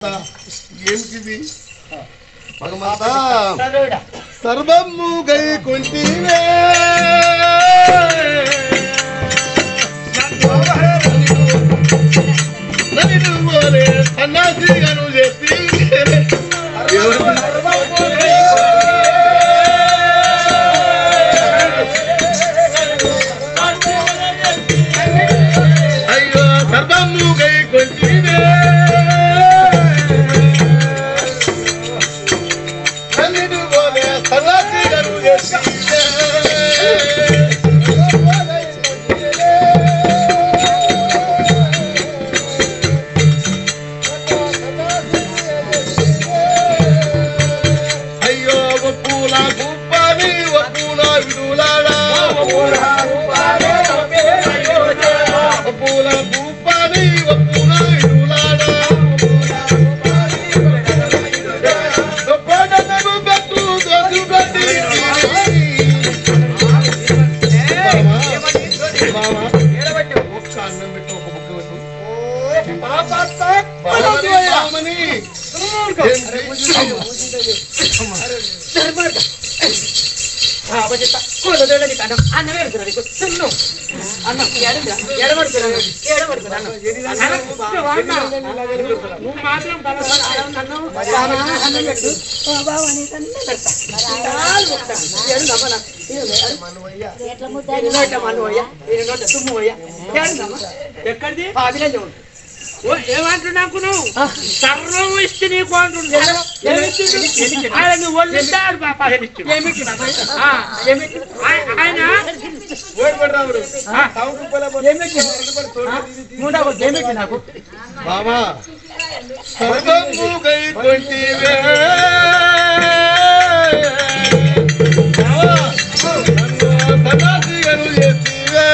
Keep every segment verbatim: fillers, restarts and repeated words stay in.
ఏమిటిది భగవంతా సర్వము గై కొంటివే సన్నాసిగాను చెప్పి అయ్యో సర్వము గై కొంటివే అన్నం పెడుతున్నా నీకు తిన్ను అన్నం ఎడబడుతున్నా ఎడబడుతున్నా నువ్వు మాత్రం అన్నం పెట్టు బాబా ఎక్కడిది ఏమంటున్నాకు నువ్వు సర్వం ఇస్తే నీకు అంటుండే నువ్వు ఒళ్ళిస్తాడు ఆయన నాకు బాబా సర్వము గై కొంటివే సన్నాసిగాను చెప్పివే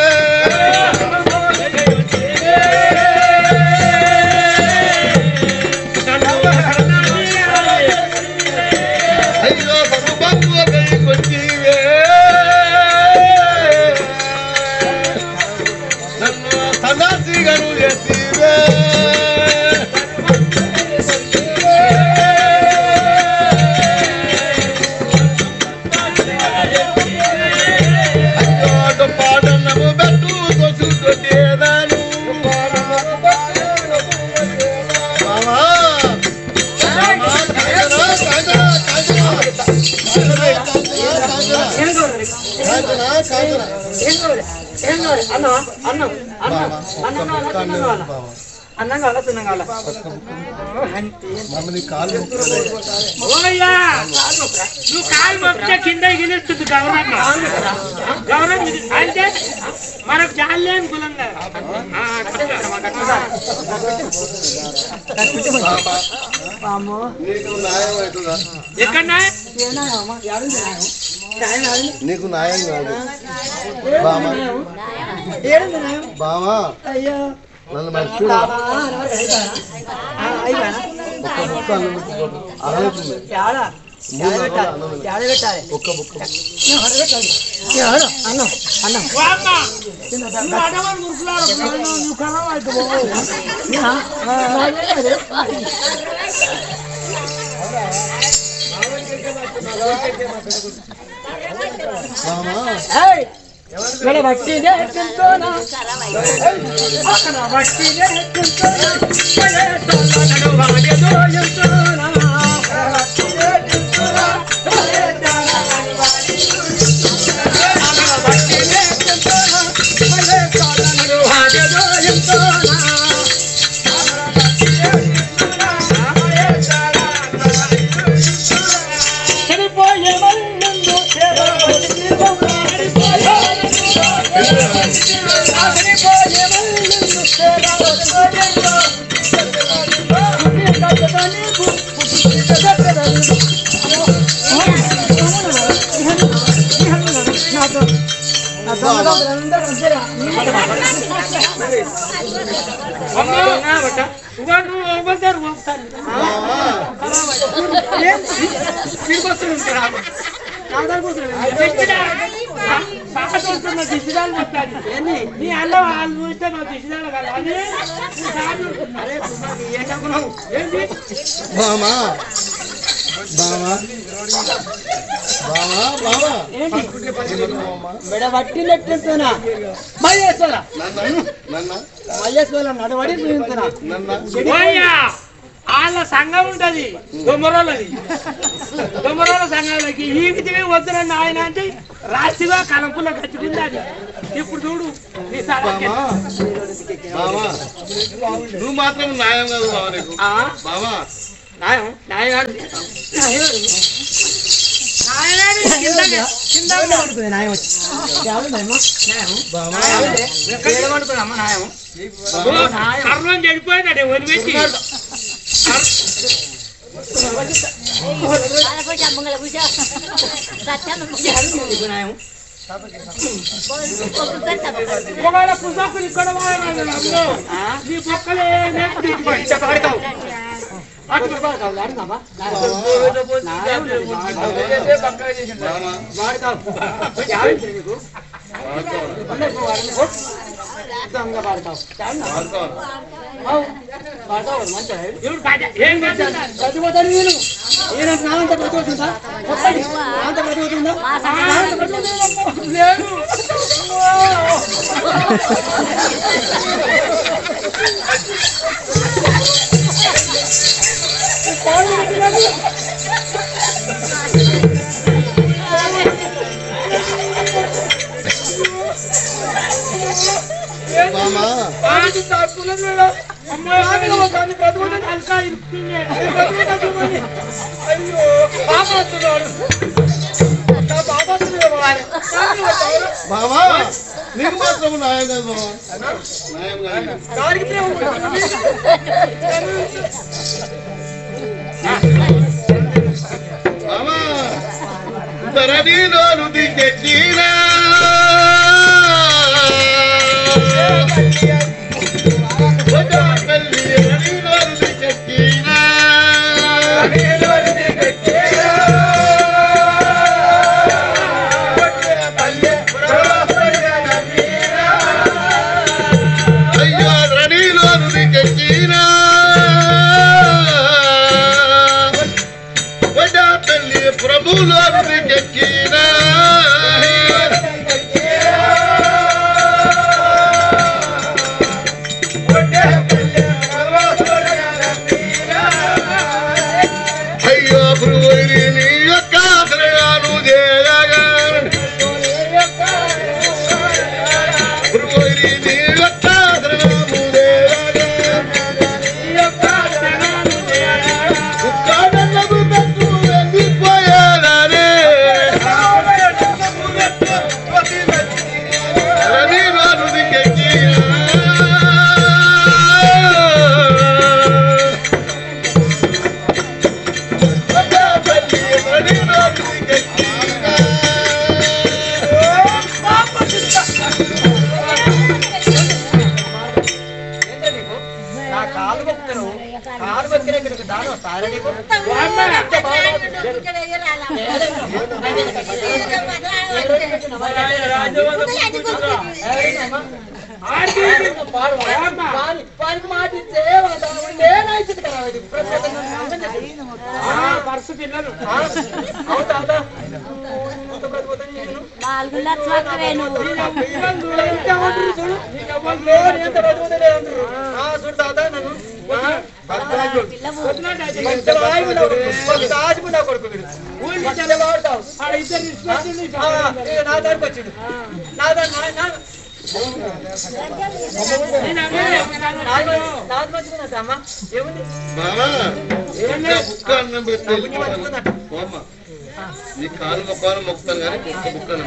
అన్నం కావాలా తిన్నం కావాలా నువ్వు కాలు మొక్కితే కింద గిలిస్తుంది గౌరవం గౌరవం అంటే మనకు జాలేని కులంగా ఎక్కడ నీకు న్యాయం కాదు బామా అయ్యో నన్ను మర్చిపో ఒక్క బుక్క ఒక్క బుక్క అన్నం అన్నం బట్టినే తింటోనా బట్టినే దిశదాలు మొత్తాన్ని నీ అన్న వాళ్ళు చూస్తే మా దిశదాలు కదా అది ఏంటి బామా బామా బామా బామా మెడ పట్టినట్టునా మల్లేశ్వర నన్న మల్లేశ్వర నడవడి చూస్తున్నా నన్న వాళ్ళ సంఘం ఉంటది దొమ్మరోళ్ళది దొమ్మరోళ్ళ సంఘాలకి ఈగితే వద్దురన్న ఆయన అంటే రాశిగా కలంపులో కట్టుకుంది అది ఇప్పుడు చూడు నీ బామా బామా నువ్వు మాత్రం న్యాయం కాదు బావా నీకు బామా న్యాయం న్యాయం న్యాయం వచ్చి బామా సర్వం చెడిపోయినాడే వదిలిపెట్టి ఒకవేళ పుస్తకులు ఇక్కడ నీ బొక్కలే పడతావు ఏం ప్రతిపోతాడు నేను నేను నాంత ప్రతిపోతుందా నాంత ప్రతిపోతుందా లేదు బామా అయ్యో బాబా బామా నీకు మాత్రం న్యాయం కాదు బామా న్యాయం కాదు బామా ధరణి నోరు దిగ్గెట్టినా నీ కాలు మొక్కలు మొక్కుతాను కానీ కుక్క బుక్కను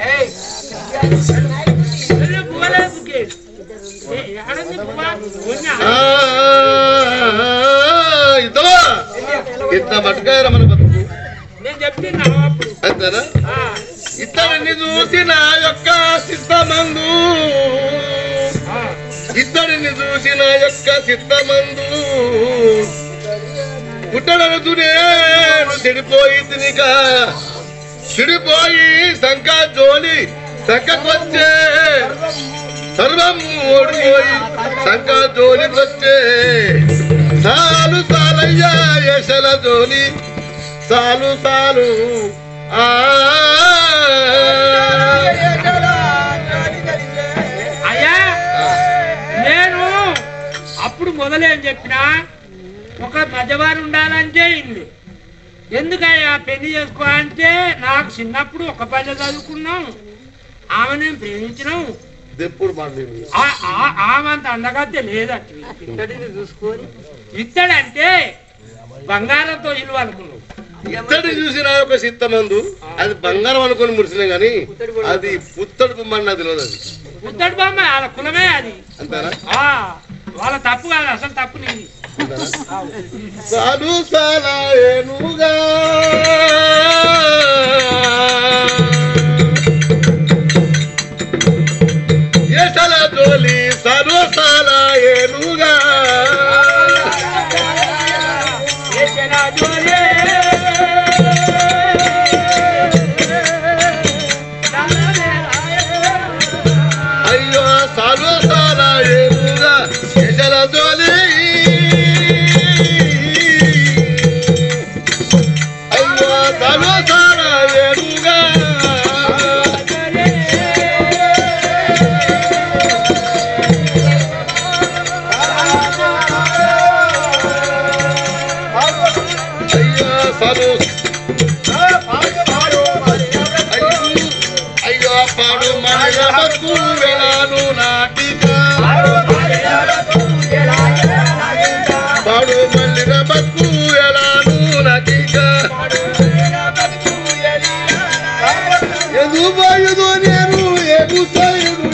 ఇంత మటుకాయరా మన బతుకు నేను చెప్తున్నా అంతేనా ఇతడిని చూసి నా యొక్క సిద్ధమందు ఇతడిని చూసి నా యొక్క సిద్ధమందు పుట్టడను నేను చెడిపోయి తినిక సిడిపోయి శంక జోలి శంకొచ్చే సర్వం ఓడిపోయి శంక జోలికొచ్చే సాలు సాలయ్యా యశల జోలి సాలు సాలు ఆ అయ్యా నేను అప్పుడు మొదలేం చెప్పినా ఒక మధ్యవారు ఉండాలంటే ఇల్లు ఎందుకయ్యా పెళ్లి చేసుకో అంటే నాకు చిన్నప్పుడు ఒక పల్లె చదువుకున్నాం ఆమె నేను ప్రేమించినాం ఎప్పుడు మాట్లాడి ఆమె అంత అందగత్తే లేదంటే ఇత్తడిని చూసుకొని ఇత్తడంటే బంగారంతో ఇల్లు అనుకున్నావు ఇత్తడి చూసిన ఒక సిత్తమందు అది బంగారం అనుకుని మురిసినా గాని అది పుత్తడి బొమ్మ నాకు తెలియదు అది పుత్తడి బొమ్మ వాళ్ళ కులమే అది అంతేనా వాళ్ళ తప్పు కాదు అసలు తప్పు నీది సాలు సాలాయేనుగా యశల జోలి సాలు సాలాయేనుగా అయ్యో సాలు సాలాయేనుగా యశల జోలి అయ్యో పాడు మనకు వెళ్ళాను నాటిక పాడు మల్లిన బతుకు వెళ్ళాను నాటిక ఎదు బాయుదు నేను ఎదు సాయుడు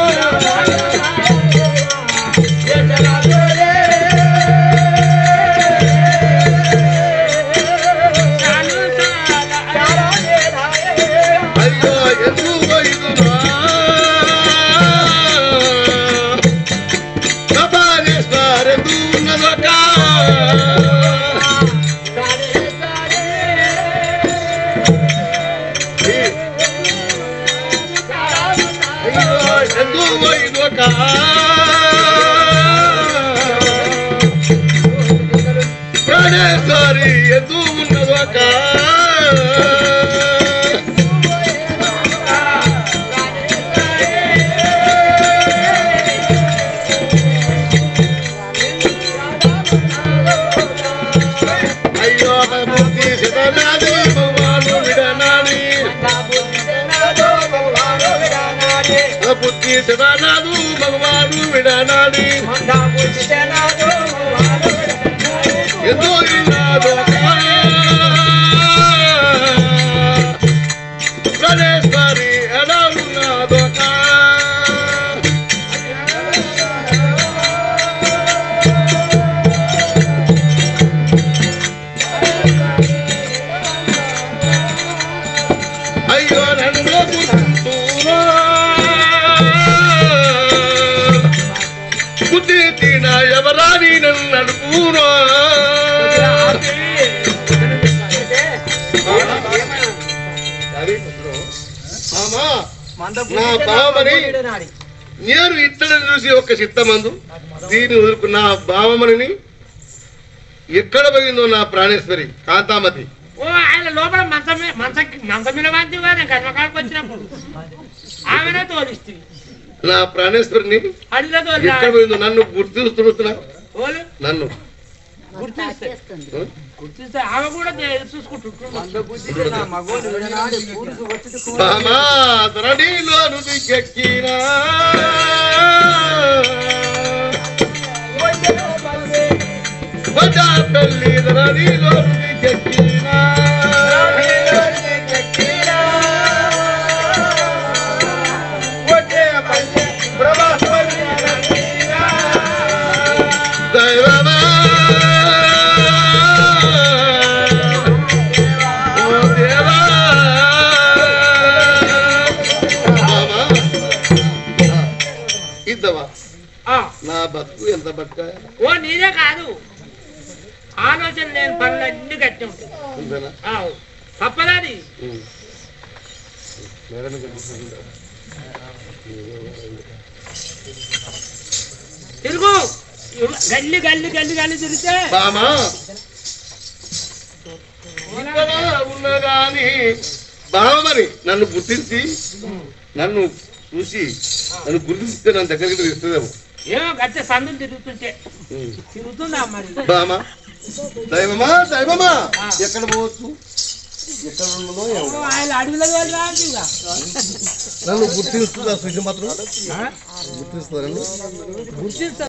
ప్రాణేశ్వరి ఎదు ఉన్నదొక అయ్యో బుద్ధి సిద్ధనాది భగవాను విడనాని బుద్ధి సిద్ధనాదు భగవాను విడనాని ఎదో ప్రాణేశ్వరి ఎలా ఉన్నదొక అయ్యో నన్ను గుర్తురా బుద్ధి తిన ఎవరాని నన్ను అడుగురా నా భావమని నేను ఇత్తడిని చూసి ఒక చిత్తమందు దీన్ని వదులుకున్న భావమని ఎక్కడ పోయిందో నా ప్రాణేశ్వరి కాంతామతి ఓ ఆయన లోపల మంచమే మంచ మంచం మీద వాంతి కానీ కర్మకాలకు వచ్చినప్పుడు ఆమెనే తోలిస్తుంది నా ప్రాణేశ్వరిని అడిగిన తోలి ఎక్కడ పోయిందో నన్ను గుర్తిస్తున్నా తోలు నన్ను గుర్తిస్తే గుర్తిస్తే ఆమె కూడా చూసుకుంటున్నాను దిక్కెక్కినా పెళ్లి ధరణిలో దిక్కెక్కినా దైవమా నా బతుకు ఎంత బతుక ఓ నీదే కాదు ఆలోచన లేని పనులన్నీ గట్టి ఉంటాయి తప్పదాది తిరుగు గల్లి గల్లి గల్లి గల్లి తిరిగితే బామా ఉన్నదాని బామని నన్ను గుర్తించి నన్ను చూసి నన్ను గుర్తిస్తే నన్ను దగ్గరికి ఇస్తుందేమో. ఏమో గచ్చ సందులు తిరుగుతుంటే తిరుగుతుందా మరి బామా దైవమా దైవమా ఎక్కడ పోవచ్చు ఎక్కడ ఉన్నదో ఏమో. ఆయన అడవిలో రాదు ఇక నన్ను గుర్తిస్తుందా సుజి మాత్రం గుర్తిస్తారు గుర్తిస్తా